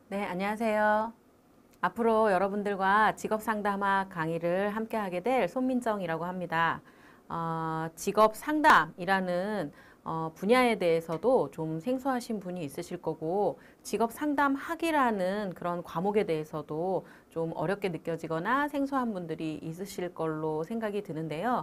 네, 안녕하세요. 앞으로 여러분들과 직업상담학 강의를 함께 하게 될 손민정이라고 합니다. 직업상담이라는 분야에 대해서도 좀 생소하신 분이 있으실 거고, 직업상담학이라는 그런 과목에 대해서도 좀 어렵게 느껴지거나 생소한 분들이 있으실 걸로 생각이 드는데요.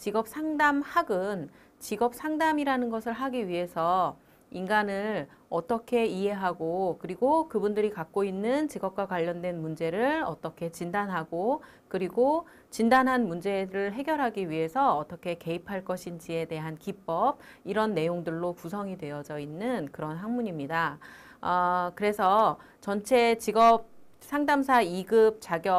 직업상담학은 직업상담이라는 것을 하기 위해서 인간을 어떻게 이해하고 그리고 그분들이 갖고 있는 직업과 관련된 문제를 어떻게 진단하고 그리고 진단한 문제를 해결하기 위해서 어떻게 개입할 것인지에 대한 기법 이런 내용들로 구성이 되어져 있는 그런 학문입니다. 그래서 전체 직업 상담사 2급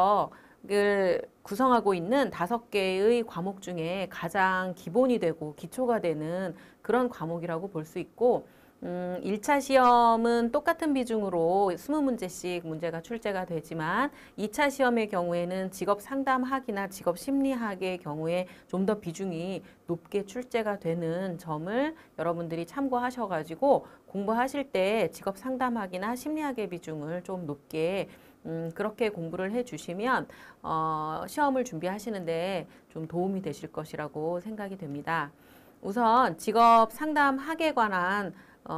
자격을 구성하고 있는 5개의 과목 중에 가장 기본이 되고 기초가 되는 그런 과목이라고 볼 수 있고 1차 시험은 똑같은 비중으로 20문제씩 문제가 출제가 되지만 2차 시험의 경우에는 직업상담학이나 직업심리학의 경우에 좀 더 비중이 높게 출제가 되는 점을 여러분들이 참고하셔가지고 공부하실 때 직업상담학이나 심리학의 비중을 좀 높게 그렇게 공부를 해주시면 시험을 준비하시는데 좀 도움이 되실 것이라고 생각이 됩니다. 우선 직업 상담학에 관한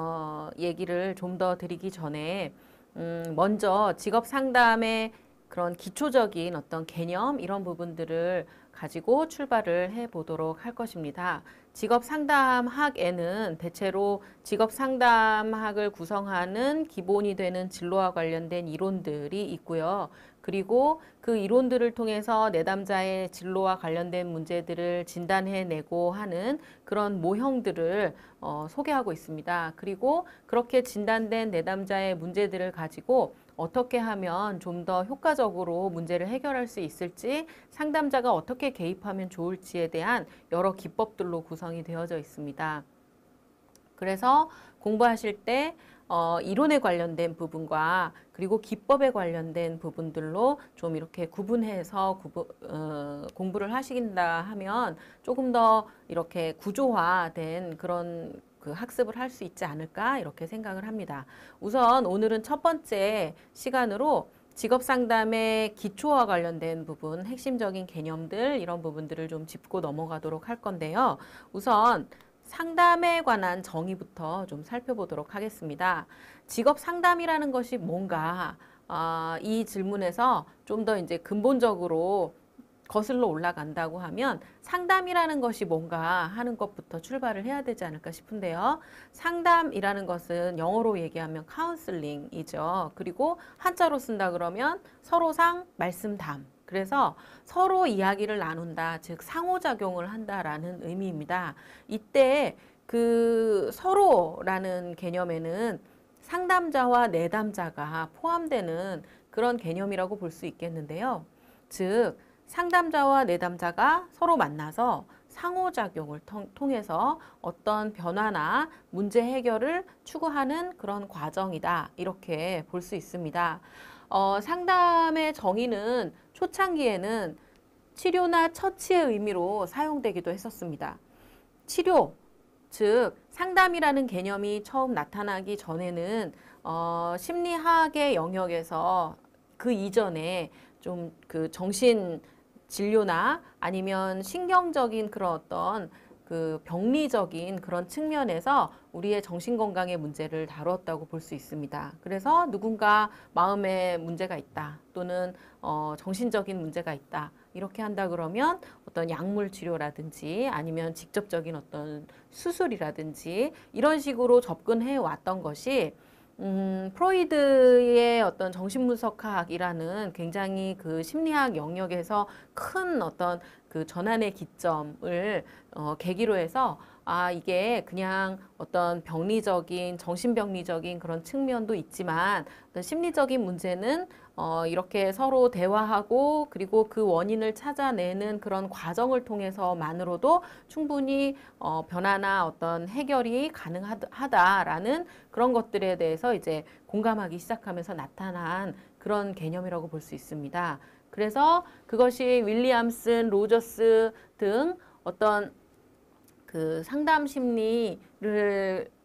얘기를 좀 더 드리기 전에 먼저 직업 상담의 그런 기초적인 어떤 개념 이런 부분들을 가지고 출발을 해 보도록 할 것입니다. 직업 상담학에는 대체로 직업 상담학을 구성하는 기본이 되는 진로와 관련된 이론들이 있고요. 그리고 그 이론들을 통해서 내담자의 진로와 관련된 문제들을 진단해내고 하는 그런 모형들을 소개하고 있습니다. 그리고 그렇게 진단된 내담자의 문제들을 가지고 어떻게 하면 좀 더 효과적으로 문제를 해결할 수 있을지 상담자가 어떻게 개입하면 좋을지에 대한 여러 기법들로 구성이 되어져 있습니다. 그래서 공부하실 때 이론에 관련된 부분과 그리고 기법에 관련된 부분들로 좀 이렇게 구분해서 공부를 하신다 하면 조금 더 이렇게 구조화된 그런 그 학습을 할 수 있지 않을까 이렇게 생각을 합니다. 우선 오늘은 첫 번째 시간으로 직업 상담의 기초와 관련된 부분, 핵심적인 개념들 이런 부분들을 좀 짚고 넘어가도록 할 건데요. 우선 상담에 관한 정의부터 좀 살펴보도록 하겠습니다. 직업 상담이라는 것이 뭔가 이 질문에서 좀 더 이제 근본적으로 거슬러 올라간다고 하면 상담이라는 것이 뭔가 하는 것부터 출발을 해야 되지 않을까 싶은데요. 상담이라는 것은 영어로 얘기하면 카운슬링이죠. 그리고 한자로 쓴다 그러면 서로상 말씀담. 그래서 서로 이야기를 나눈다, 즉 상호작용을 한다라는 의미입니다. 이때 그 서로라는 개념에는 상담자와 내담자가 포함되는 그런 개념이라고 볼 수 있겠는데요. 즉 상담자와 내담자가 서로 만나서 상호작용을 통해서 어떤 변화나 문제 해결을 추구하는 그런 과정이다. 이렇게 볼 수 있습니다. 상담의 정의는 초창기에는 치료나 처치의 의미로 사용되기도 했었습니다. 치료, 즉 상담이라는 개념이 처음 나타나기 전에는 심리학의 영역에서 그 이전에 좀 그 정신 진료나 아니면 신경적인 그런 어떤 그 병리적인 그런 측면에서 우리의 정신건강의 문제를 다뤘다고 볼 수 있습니다. 그래서 누군가 마음에 문제가 있다 또는 정신적인 문제가 있다 이렇게 한다 그러면 어떤 약물 치료라든지 아니면 직접적인 어떤 수술이라든지 이런 식으로 접근해 왔던 것이 프로이드의 어떤 정신분석학이라는 굉장히 그 심리학 영역에서 큰 어떤 그 전환의 기점을 계기로 해서 이게 그냥 어떤 병리적인 정신병리적인 그런 측면도 있지만 어떤 심리적인 문제는 이렇게 서로 대화하고 그리고 그 원인을 찾아내는 그런 과정을 통해서만으로도 충분히 변화나 어떤 해결이 가능하다라는 그런 것들에 대해서 이제 공감하기 시작하면서 나타난 그런 개념이라고 볼 수 있습니다. 그래서 그것이 윌리엄슨, 로저스 등 어떤 그 상담 심리를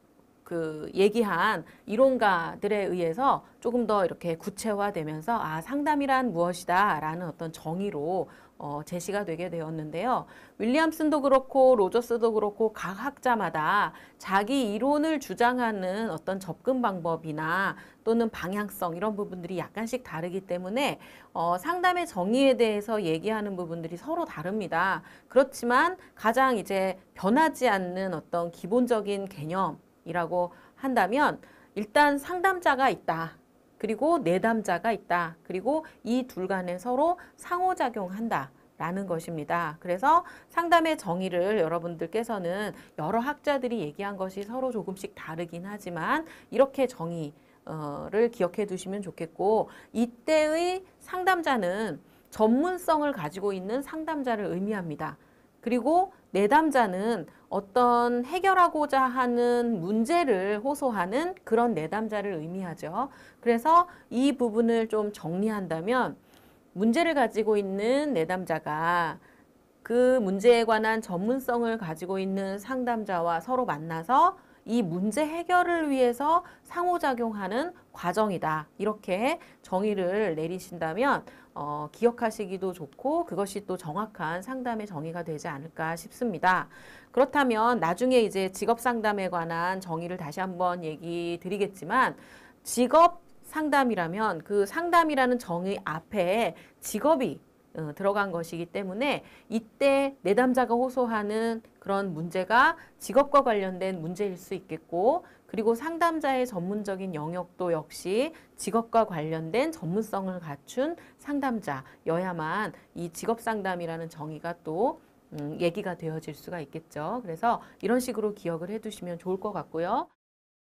그 얘기한 이론가들에 의해서 조금 더 이렇게 구체화되면서 아, 상담이란 무엇이다라는 어떤 정의로 제시가 되게 되었는데요. 윌리엄슨도 그렇고 로저스도 그렇고 각 학자마다 자기 이론을 주장하는 어떤 접근 방법이나 또는 방향성 이런 부분들이 약간씩 다르기 때문에 상담의 정의에 대해서 얘기하는 부분들이 서로 다릅니다. 그렇지만 가장 이제 변하지 않는 어떤 기본적인 개념이라고 한다면 일단 상담자가 있다. 그리고 내담자가 있다. 그리고 이 둘 간에 서로 상호작용한다. 라는 것입니다. 그래서 상담의 정의를 여러분들께서는 여러 학자들이 얘기한 것이 서로 조금씩 다르긴 하지만 이렇게 정의를 기억해 두시면 좋겠고 이때의 상담자는 전문성을 가지고 있는 상담자를 의미합니다. 그리고 내담자는 어떤 해결하고자 하는 문제를 호소하는 그런 내담자를 의미하죠. 그래서 이 부분을 좀 정리한다면 문제를 가지고 있는 내담자가 그 문제에 관한 전문성을 가지고 있는 상담자와 서로 만나서 이 문제 해결을 위해서 상호작용하는 과정이다. 이렇게 정의를 내리신다면 기억하시기도 좋고 그것이 또 정확한 상담의 정의가 되지 않을까 싶습니다. 그렇다면 나중에 이제 직업 상담에 관한 정의를 다시 한번 얘기 드리겠지만 직업 상담이라면 그 상담이라는 정의 앞에 직업이 들어간 것이기 때문에 이때 내담자가 호소하는 그런 문제가 직업과 관련된 문제일 수 있겠고 그리고 상담자의 전문적인 영역도 역시 직업과 관련된 전문성을 갖춘 상담자여야만 이 직업 상담이라는 정의가 또 얘기가 되어질 수가 있겠죠. 그래서 이런 식으로 기억을 해두시면 좋을 것 같고요.